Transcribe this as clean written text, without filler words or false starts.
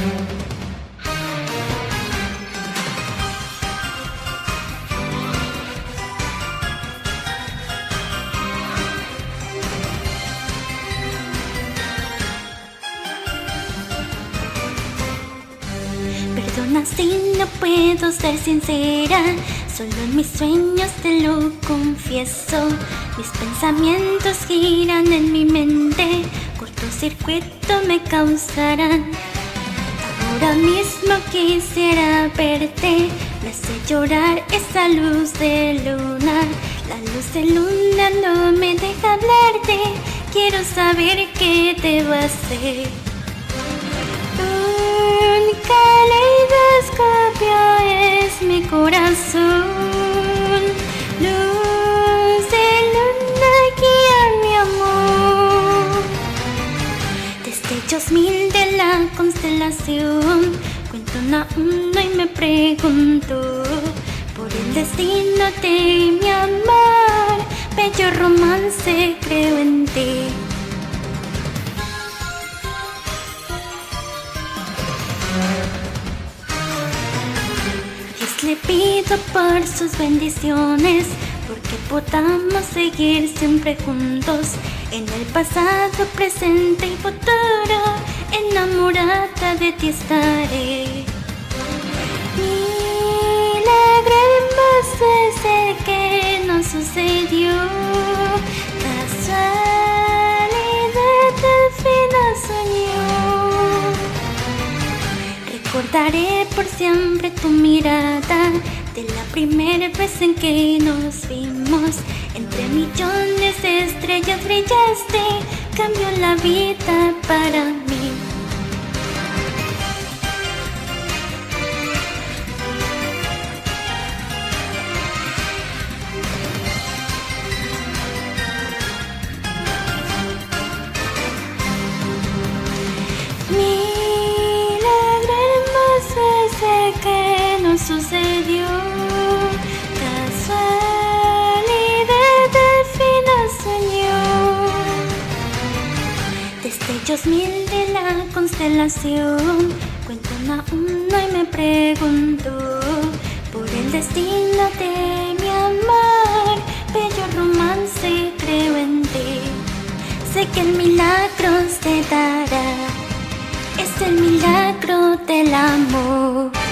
Perdona si no puedo ser sincera, solo en mis sueños te lo confieso. Mis pensamientos giran en mi mente, cortocircuito me causarán. Ahora mismo quisiera verte, me hace llorar esa luz de luna. La luz de luna no me deja hablarte, quiero saber qué debo hacer. Un caleidoscopio es mi corazón, luz de luna guía mi amor. Destellos mil de la constelación, cuento uno a uno y me pregunto por el destino de mi amor. Bello romance, creo en ti. Le pido por sus bendiciones, porque podamos seguir siempre juntos, en el pasado, presente y futuro, enamorada de ti estaré. Milagro hermoso es el que nos sucedió, casualidad al fin nos unió. Recordaré por siempre tu mirada, de la primera vez en que nos vimos. Entre millones de estrellas brillaste, cambió la vida para mí. Sucedió, casualidad al fin nos unió. Destellos mil de la constelación, cuento uno a uno y me pregunto por el destino de mi amor. Bello romance, creo en ti. Sé que el milagro se dará, es el milagro del amor.